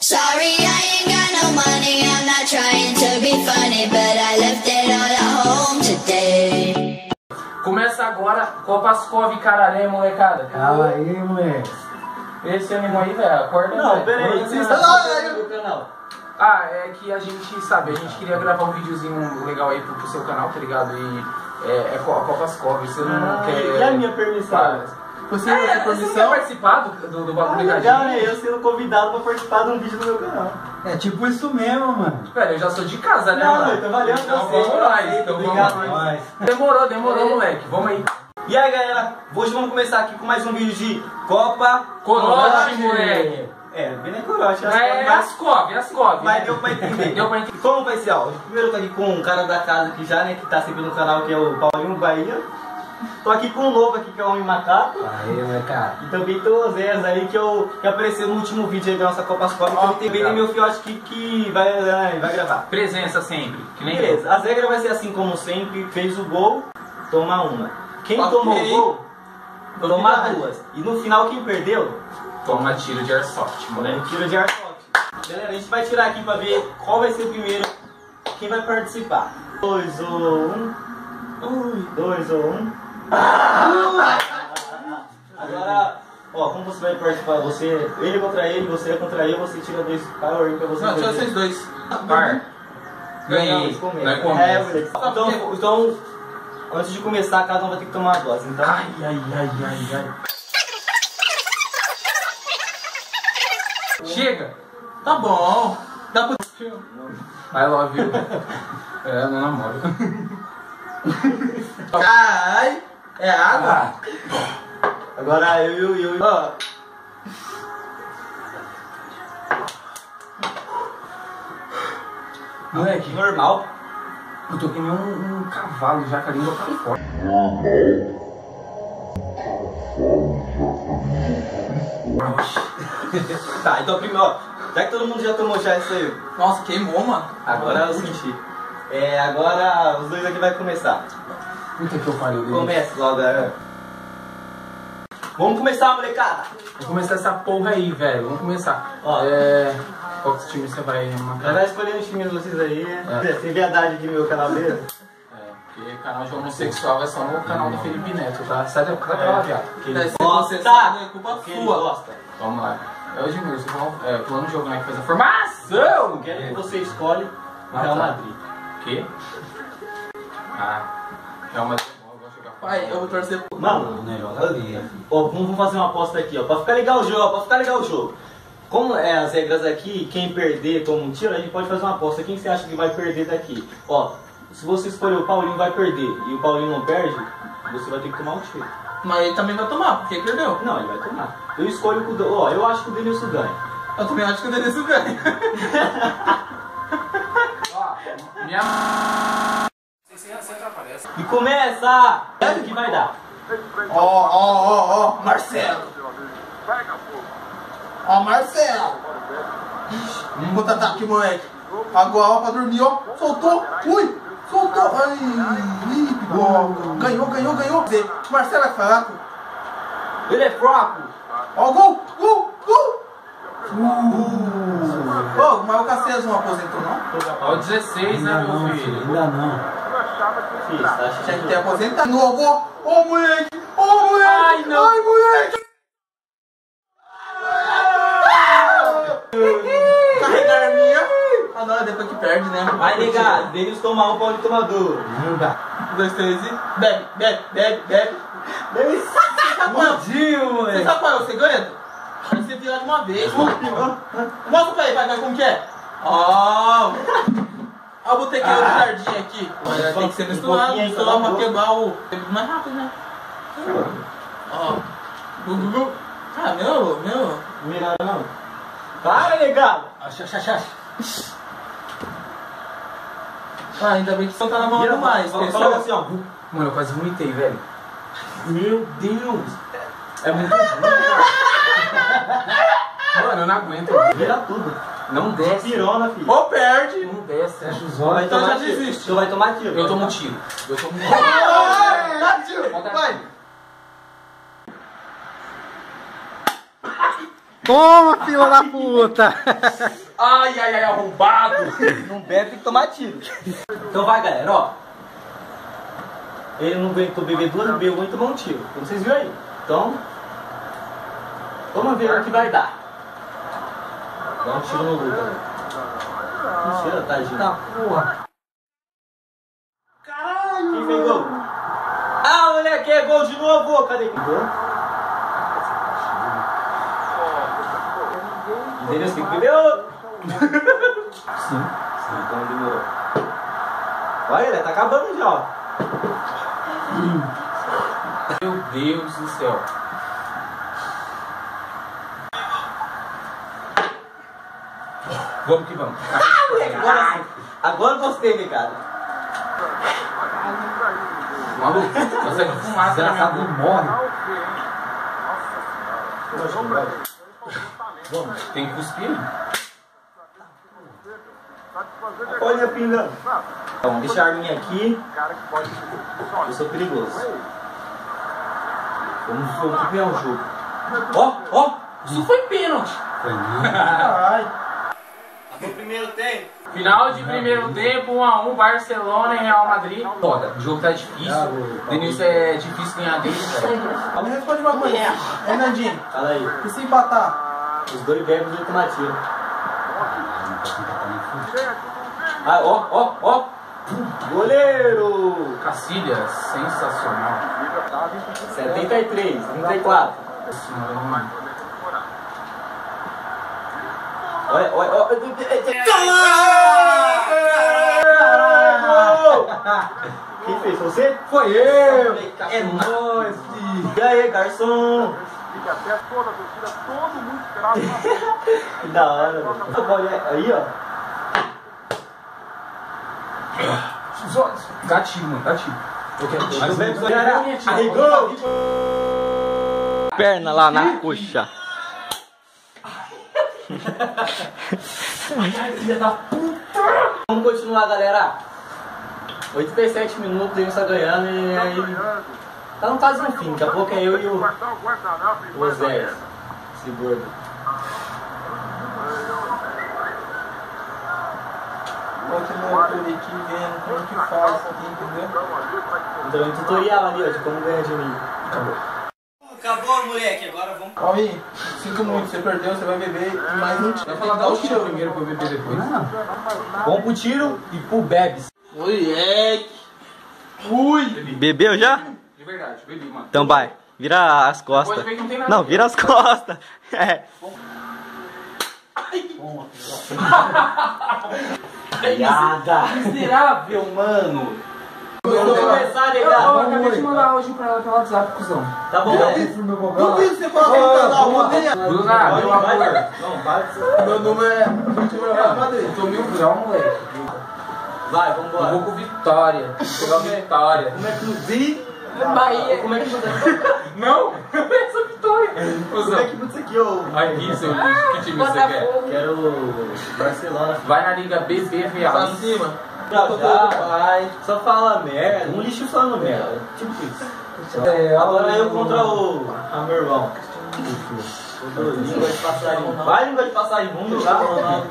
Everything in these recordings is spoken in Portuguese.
Sorry, I ain't got no money, I'm not trying to be funny, but I left it all at home today. Começa agora Copaskov e Cararé, molecada. Calma aí, moleque. Esse ânimo aí, velho, acorda. Não, pera aí, você você está está no canal. Ah, é que a gente sabe, a gente queria gravar um videozinho legal aí pro seu canal, tá ligado? E é Copaskov, você não quer... E a minha permissão? Você não quer permissão? Você quer participar do bagulho legal, né? Eu sendo convidado pra participar de um vídeo do meu canal. É tipo isso mesmo, mano. Pera, eu já sou de casa, né, não, mano? Então valeu então você. Vamos lá, então obrigado, vamos lá. Demorou, moleque. Vamos aí. E aí, galera, hoje vamos começar aqui com mais um vídeo de Copa Corote, moleque. Bem nem corote. Ascov. Mas deu pra entender. Como vai ser áudio? Primeiro eu tô aqui com um cara da casa aqui já, né, que tá sempre no canal, que é o Paulinho Bahia. Tô aqui com um novo aqui, que é o Homem Macaco. Aí, molecada. E também tem o Zé aí, que apareceu no último vídeo aí da nossa Copaskov. Então tem bem meu fiote aqui que vai gravar. Presença sempre, que nem beleza, as regras vai ser assim como sempre. Fez o gol, toma uma. Quem tomou o gol, toma duas. E no final quem perdeu, toma tiro de airsoft, moleque. Tiro de airsoft. Galera, a gente vai tirar aqui pra ver qual vai ser o primeiro, quem vai participar. 2 ou 1. 2 ou 1. Agora, ó, como você vai participar? Ele contra ele, você contra ele, você tira 2 power pra você. Não, tira vocês dois. Par. Ganhei. Então, antes de começar, cada um vai ter que tomar uma dose. Então... Ai. Chega! Tá bom! Dá pra... I love you. Não namoro. Ai! É água? Agora eu... Ó. Moleque, normal. Eu tô que nem um cavalo já com a língua pra fora. Tá, então primeiro, ó, já que todo mundo já tomou já isso aí. Nossa, queimou, mano. Agora eu senti. Agora os dois aqui vai começar. Puta que eu pariu. Comece logo, galera. Vamos começar, molecada. Vamos começar essa porra aí, velho. Vamos começar. Ó. Qual que time você vai matar? Vai escolher os times de vocês aí. Tem verdade aqui no meu canal mesmo. Porque canal de homossexual é só no canal do Felipe Neto, tá? Sai da lá, viado. Você sabe, é culpa sua. Gosta. Vamos lá. É o Edmilson, plano de jogo, né? Que faz a formação. Eu quero que você escolhe o Real Madrid. Quê? Real Madrid. Pai, eu vou torcer pro... Mano, ó, vamos fazer uma aposta aqui, ó. Pra ficar legal o jogo, Como é as regras aqui, quem perder toma um tiro, a gente pode fazer uma aposta. Quem você acha que vai perder daqui? Ó, se você escolher o Paulinho vai perder e o Paulinho não perde, você vai ter que tomar um tiro. Mas ele também vai tomar, porque perdeu. Não, ele vai tomar. Eu escolho o... Ó, eu acho que o Denilson ganha. Eu também acho que o Denilson ganha. Ó, minha... Você atrapalha. E começa! É o que vai dar. Ó, Marcelo. Ó, Marcelo. Vamos botar ataque, moleque. Pagou a aula pra dormir, ó. Soltou. Ui, soltou. Ai, ganhou. Marcelo é fraco. Ele é fraco. Ó, gol. Mas o Caceres não aposentou, não? Ó, 16, né, meu filho? Ainda não. Tinha que ter aposentado. Ô, moleque. Ai, não. Ai, moleque. Carregar a minha. Não, depois que perde, né? Vai, nega. Deles tomar um, Paulinho tomar dois. 1, 2, 3 e... Bebe. Maldinho, moleque. Você sabe qual é o segredo? Você virar de uma vez. Mostra pra aí, vai, como que é? Ó, o botequeiro do jardim aqui. Tem que ser misturado pra quebrar o... mais rápido, né? Ó. Meu. Melhor não. Para, negado. Ainda bem que você tá na mão demais. Fala assim, ó. Mano, eu quase vomitei, velho. Meu Deus. É muito ruim, cara. Mano, eu não aguento. Vira tudo. Não desce. Pirona, filho. Ou perde. Não desce. Fecha os olhos. Então já desiste. Tu vai tomar tiro. Eu tomo um tiro. Dá tiro. Vai. Toma, filha da puta! Ai, ai, ai, arrombado. Não bebe, tem que tomar tiro. Então vai, galera, ó. Ele não aguentou beber duas, bebeu e tomou um tiro. Como vocês viram aí. Então, vamos ver o que vai dar. Dá um tiro no Lucas. Mentira, tadinho. Tá, porra! Caralho! Quem fez gol? Ah, moleque, é gol de novo! Cadê que gol? Entendeu? Você tem que beber outro. Sim. Então demorou. Olha, ele tá acabando já, ó. Meu Deus do céu. Vamos que vamos. Agora eu gostei, né, cara? Maluco, você vai fumar, Desgraçado, não morre. Vamos, tem que cuspir. Olha a pinga. Vamos deixar a arminha aqui. Eu sou perigoso. Vamos acompanhar o jogo. Ó, Isso foi pênalti. Foi não. Caralho. No primeiro tempo. Final de primeiro tempo, 1 a 1, Barcelona e Real Madrid. Foda, o jogo tá difícil. Denilson é difícil ganhar dele, velho. Me responde uma coisa. Fernandinho, Fala aí. e se empatar? Os dois bebem e tomar tiro. Ah, ó. Goleiro. Cacilhas, sensacional. 73, 34. Olha. Caralho! Quem fez? Você? Foi eu! É nóis, filho. E aí, garçom? Que da hora, velho. Aí, ó. Gatilho, mano, gatilho. Arregou! Perna lá na coxa. Vamos continuar, galera. 87 minutos, ele está ganhando e aí. Tá quase no fim, daqui a pouco é eu e o Zé. Esse gordo. Continua por aqui vendo como que faz aqui, entendeu? Então, um tutorial ali, ó, de como ganhar de mim. Acabou, moleque, agora vamos. Alvin, sinto muito, você perdeu, você vai beber mais um tiro. Vai falar dar o tiro primeiro pra eu beber depois. Vamos pro tiro e pro bebes. Moleque! Bebeu já? De verdade, bebi, mano. Então vai, vira as costas. Pode ver que não tem nada. Não, vira as costas. É. Piada. Miserável, mano. Vamos começar, negado. Eu acabei de mandar hoje pra ela pelo WhatsApp, cuzão. Tá bom, Duvido você colocar no canal, rodeia. Bruna, meu amor. Não, vai. Meu número é Real Madrid. Eu tomei um grau, moleque. Vai, Eu vambora. vou com Vitória. Vou jogar Vitória. Como é que tu vi? Bahia. Como é que você... Não, eu sou Vitória. Como é que você aqui, ô? Aqui, seu lixo, que time você quer? Quero Barcelona. Vai na Liga BBVA. Pra cima. Já, vai. Só fala merda. Um lixo falando merda. Tipo isso. Agora eu contra o Hammerão. Língua de passarinho. Vai, língua de passarinho. Vamos jogar, Ronaldo.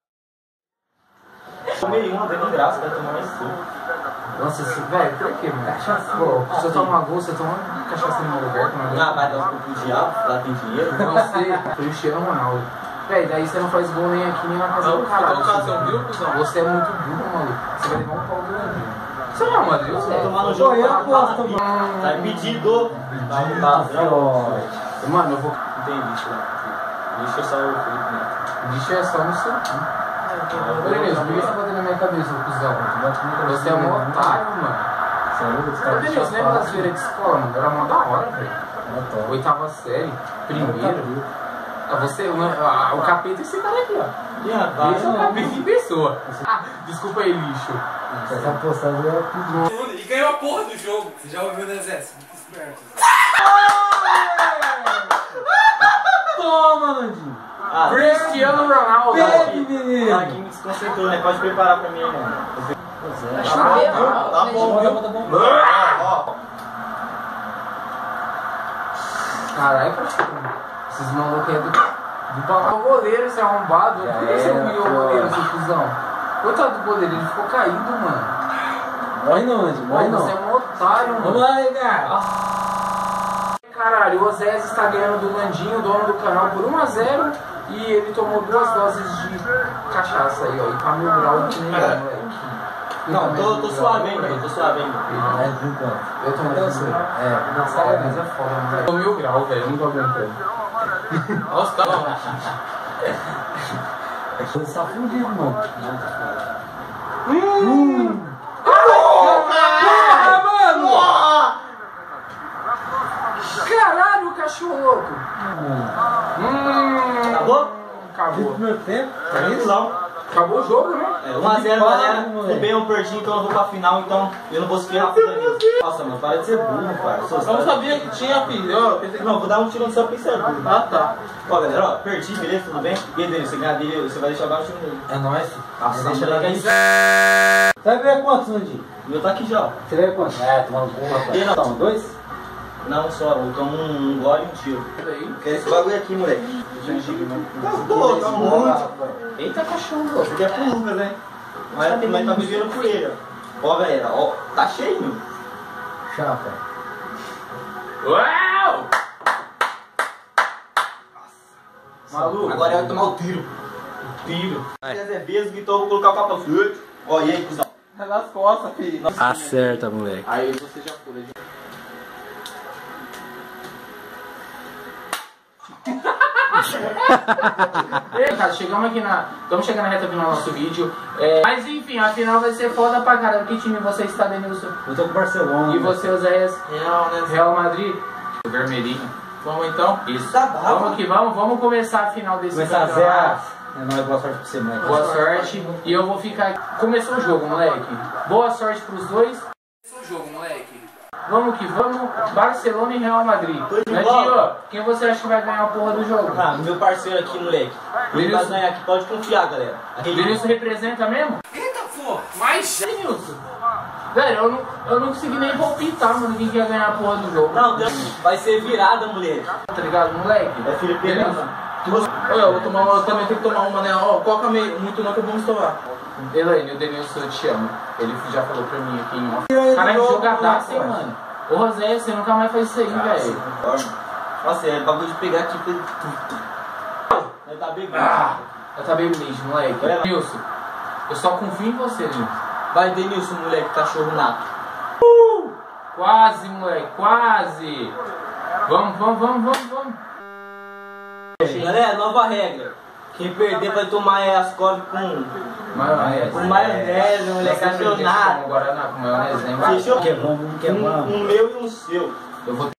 Tomei uma, deu graça, vai tomar mais cinco. Nossa, velho, por que, mano? Cachaça. Pô, se eu tomar uma gol, você toma cachaça no meu lugar. Ah, vai dar um pouco de diabo, lá tem dinheiro. Você foi o Cristiano Ronaldo. Véi, daí você não faz gol nem aqui nem na casa do caralho. Você é muito burro, maluco. Você vai levar um pau grande. Você não é Madrid? Você vai tomar no jogo. eu tá aposto, na- Tá impedido. Tá um padrão. Mano, eu vou. Não tem lixo lá. Lixo é só o Felipe Neto. Bicho é só no seu cu. Ô, Denilson, por que você tá batendo na minha cabeça, ô cuzão? Você é um otário, mano. Ô, Denilson, lembra das feiras de escola, mano? Era mó da hora, velho. Oitava série, primeiro. Você, o capeta é esse cara aqui, ó. Ih, rapaz. Esse é o capeta em pessoa. Desculpa aí, lixo. Essa postagem é tudo. Ele ganhou a porra do jogo. Você já ouviu, né, Zé? Muito esperto. Toma, Nandinho. Ah, Cristiano Ronaldo. Bebe, menino. aqui me desconcentrou, né? Pode preparar pra mim, mano. Tá bom, viu? Caralho, esses malucos aí do. O goleiro, esse arrombado. Por que você não humilhou o goleiro, seu cuzão? Coitado do goleiro, ele ficou caído, mano. Morre não, Andy, morre não. Você é um otário, mano. Vamos lá, Edgar. Caralho, o Osés está ganhando do Landinho, dono do canal, por 1-0. E ele tomou 2 doses de cachaça aí, ó. E tá mil grau que nem moleque. Não, tô suave ainda, tô suave ainda. Eu tô mais assim. Mas é foda, mano. Tô 1000 grau, velho, eu não tô aguentando. Nossa, tá bom. Você tá fudido, mano. Mano! Caralho, cachorro louco! Acabou? Acabou. Primeiro tempo? É isso não. Acabou o jogo, né? 1-0, galera. Tô bem, eu perdi, então eu vou pra final, então eu não vou se ferrar pro Danilo. Nossa, mano, para de ser burro, pai. Eu não sabia que tinha, filho. Eu pensei que Não, vou dar um tiro no seu pincel. Ah, tá. Ó, galera, ó, perdi, beleza, tudo bem? E aí, Danilo, você ganhar dele, você vai deixar dar um tiro nele. É nóis. Nossa, Deixa moleque, lá. é isso. Você vai ver quantos, Nandinho? O meu tá aqui já, ó. Você vai ver quantos? É, tomando um, rapaz. E não? Toma, 2? Não, só, eu tomo um gole e um tiro. Quer esse bagulho aqui, moleque? Pô, tá muito. Eita, cachorro, pô. Isso aqui é pro Lucas, né? Mas tá vivendo por ele, ó. Ó, galera, ó, tá cheio, meu. Chapa. Uau! Maluco. Agora vai tomar o tiro. Tiro. É vezes que então eu vou colocar o papo sujo. Ó, e aí, cuzão? É nas costas, filho. Acerta, moleque. Aí você já pula. Cara, chegamos aqui na. Estamos chegando na reta final do nosso vídeo. Mas enfim, a final vai ser foda pra caramba. Que time você está, Denilson? Eu tô com o Barcelona. E você, Oséias? Real, né? Real Madrid? Vermelhinho. Vamos então? Isso. Tá bravo. Vamos que vamos. Vamos começar a final desse Começar a campeonato. É nóis, boa sorte pra você, moleque. Boa sorte. E eu vou ficar. Começou o jogo, moleque. Boa sorte pros dois. Começou o jogo, moleque. Vamos que vamos. Barcelona e Real Madrid. Nadinho, quem você acha que vai ganhar a porra do jogo? Ah, meu parceiro aqui, moleque. Ele vai ganhar aqui, pode confiar, galera. Denilson representa mesmo? Eita, porra! Mas, Denilson. Velho, eu não consegui nem palpitar, mano, quem que ia ganhar a porra do jogo. Não, vai ser virada, moleque. Tá ligado, moleque? É Felipe Denilson. Olha, eu vou tomar uma, eu também tenho que tomar uma, né? Ó, coloca muito não que eu vou estourar. Elaine, o Denilson te ama. Ele já falou pra mim aqui em off. Caralho, jogadaço, hein, mano. Ô, Rosé, você nunca mais faz isso aí, velho. Nossa, é bagulho de pegar aqui. Ele tá bebendo. Tá bem lixo, moleque. Denilson, eu só confio em você, Denilson. Vai, Denilson, moleque, cachorro nato. Quase, moleque, quase. Vamos. Galera, nova regra. Quem perder vai tomar Ascov com maionese, moleque, cachorro nato. Com Guaraná, com maionese, né? Fechou? Quebramos. Um meu e um seu. Eu vou...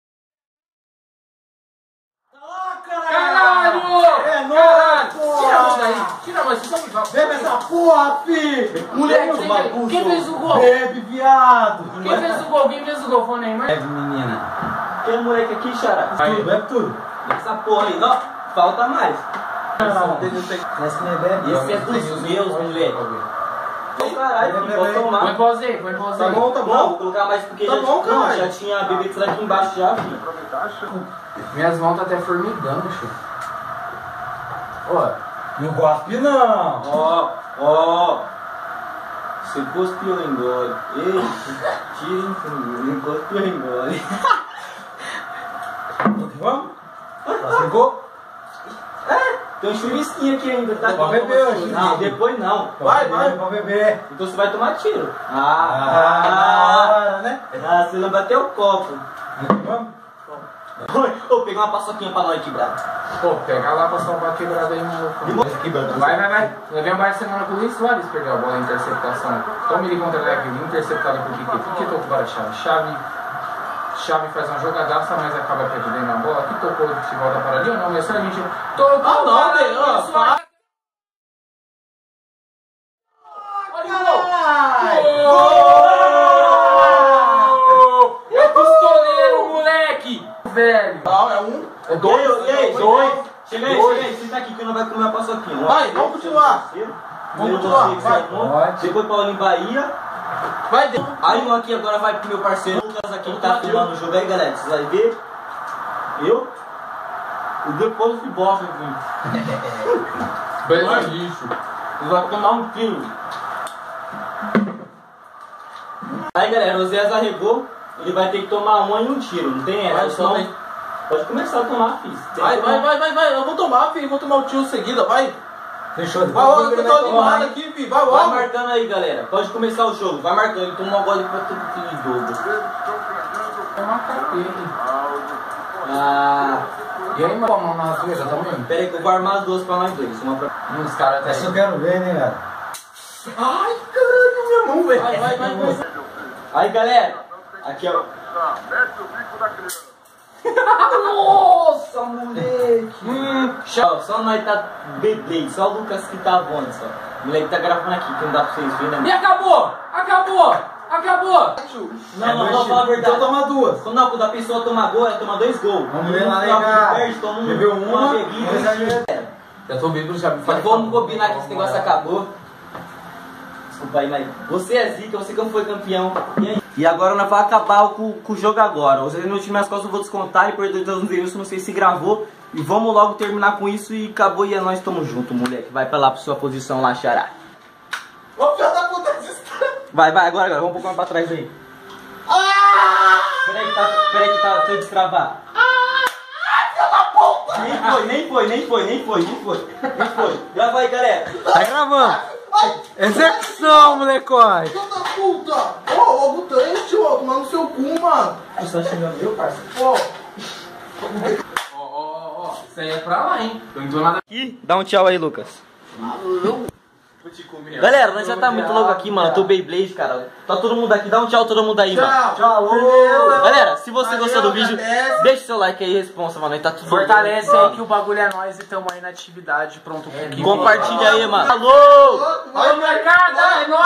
Caralho! É Caralho! Tira a mão daí! Tira a mão, vocês são Bebe essa porra, fi! Moleque, quem fez o gol? Bebe, viado! Quem fez o gol? Quem fez o gol? Foi o Neymar? Bebe, menina. Tem moleque aqui, xará. Tudo, bebe tudo. Essa porra aí, ó. Falta mais. Mas que não é bebe. Esse é dos meus, moleque. Caralho, filho, pode Põe tomar. pausei, põe pausei. Tá bom, tá Não, bom? vou colocar mais porque Tá já, bom, não, caralho. já tinha bebido aqui embaixo já, filho. Minhas mãos tá até formigando, chu. Ó, Não gospe, não. Ó. Você cuspiu, engole. Ei, tira, cuspiu, engole. Vamos? Ficou? Tem um chuvisquinho aqui ainda, tá? Pode beber, ó, Não, depois não. Vai. Pode beber. Então você vai tomar tiro. Né? Você não bateu o copo. Vamos? Ô, pegar uma paçoquinha pra nós aqui, brado. pô, pega lá pra salvar a quebrada aí, maluco. Vai. Levei um Barcelona com o Luiz Soares, perdeu a bola em interceptação. Tome ele contra leve, interceptado por Piquet. Piquet tocou para a Xavi faz uma jogadaça, mas acaba perdendo a bola. Aqui tocou, se volta para ali ou não, é só a gente. Tocou para Luiz Soares. Olha o gol! É pistoleiro, moleque! Velho! Não, é um. É dois. E aí, Dois. Chega aí, senta aqui que não vai comer uma paçoquinha. Vai, vamos continuar. Vamos continuar, vai. Depois Paulinho Bahia. Vai dentro. Aí um aqui agora vai pro meu parceiro Lucas aqui que tá filmando o jogo aí, galera. Vocês vão ver. Eu. O depósito de bosta aqui. Beijo lixo. Vai tomar um tiro. Aí galera, o Zé arregou, ele vai ter que tomar uma e um tiro, não tem essa? Só pode começar a tomar, filho. Vai, eu vou tomar, filho, vou tomar o tiro em seguida, vai. Fechou. Vai logo, eu tô animado aqui, filho, vai Vai logo. marcando aí, galera. Pode começar o jogo. Vai marcando. Ele tomou um gole pra todo filho de dobro. É uma capeta. Ah, E aí, mano, mão na zoeira também? pera aí que eu vou armar as duas pra nós dois. Uma pra... Uns caras Essa eu quero ver, né, cara? Ai, caralho, minha mão, velho. Vai. Aí, galera. Aqui, ó. Nossa, moleque! Só nós tá Beyblade. Só o Lucas que tá voando, só. O moleque tá gravando aqui, que não dá pra vocês verem, né? E acabou! Não, fala a verdade. Então toma duas. Quando a pessoa toma gol, ela toma 2 gols. Vamos ver lá, né, cara? Perde, toma um. Bebeu uma, bebida. mas aí- Já tô bêbado, já me Mas vamos combinar que esse negócio acabou. Desculpa aí, mas você é zica, você que não foi campeão. E aí? E agora nós vamos acabar com o jogo agora. Você no time as costas eu vou descontar e perder todos os vídeos, não sei se gravou. E vamos logo terminar com isso e acabou e nós estamos juntos, moleque. Vai pra lá pra sua posição lá, Xará. Ô, filho da puta, Vai, agora, vamos um pouco mais pra trás aí. Peraí que tá, deixa eu destravar. Nem foi. Grava aí, galera. Tá gravando. Execução, molecote. filho da puta. Ô, o Butante, ó, tomando seu cu, mano. Você tá xingando eu, parceiro? Ó, Ó, isso aí é pra lá, hein? Tô indo nada. Aqui, dá um tchau aí, Lucas. Galera, nós já tá muito louco aqui, mano. Eu tô Beyblade, cara. Tá todo mundo aqui, dá um tchau todo mundo aí, mano. tchau. Galera, se você Valeu, gostou do vídeo, agradece. deixa o seu like aí, responsa, mano. Tá tudo Fortalece aí que o bagulho é nós e tamo aí na atividade, pronto com o que. Compartilha aí, mano. Falou! Vai, molecada, é nóis.